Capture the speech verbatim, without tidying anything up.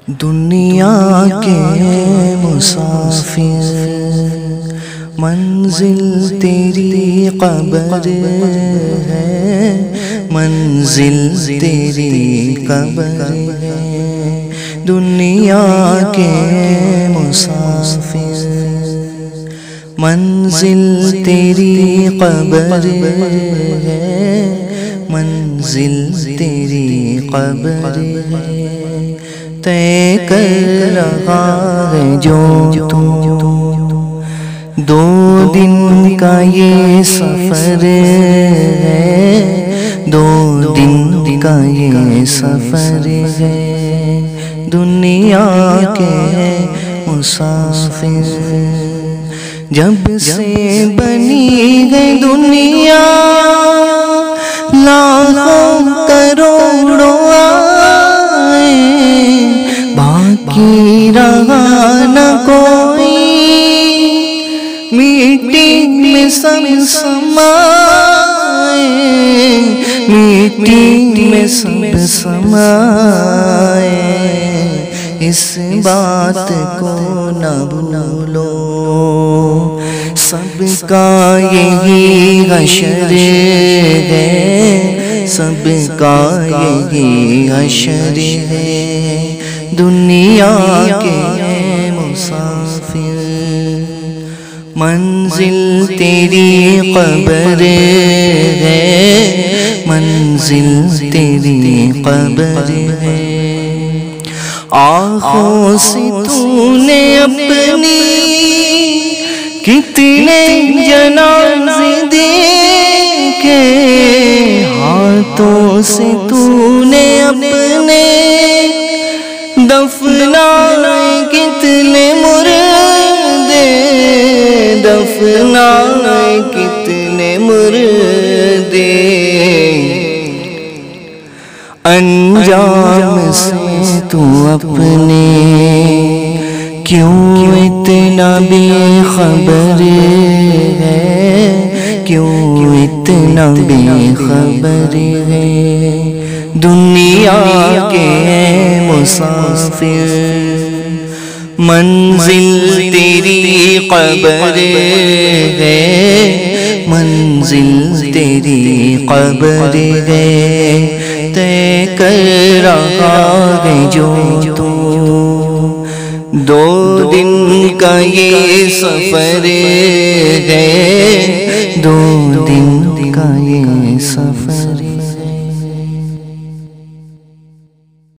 دنیا کے مسافر منزل تیری قبر ہے، منزل تیری قبر ہے۔ دنیا کے مسافر منزل تیری قبر ہے، منزل تیری قبر ہے۔ طے کر رہا ہے جو تو دو دن کا یہ سفر ہے، دو دن کا یہ سفر ہے۔ دنیا کے مسافر جب سے بنی ہے دنیا، لاکھوں کروڑوں آئے، باقی رہا نہ کوئی، مٹی میں سب سمائے، مٹی میں سب سمائے۔ اس بات کو نہ بھولو، سب کا یہی حشر ہے، سب کا یہی حشر ہے۔ دنیا کے مسافر منزل تیری قبر ہے، منزل تیری قبر ہے۔ آنکھوں سے تو نے اپنی کتنے جنازے دیکھے، ہاتھوں سے تو نے اپنے دفنائے کتنے مردے، دفنائے کتنے مردے۔ انجام سے تو اپنے کیوں اتنا بے خبر ہے، کیوں اتنا بے خبر ہے۔ دنیا کے مسافر منزل تیری قبر ہے، منزل تیری قبر ہے۔ طے کر رہا ہے جو تو دو دن کا یہ سفر ہے، دو دن کا یہ سفر ہے۔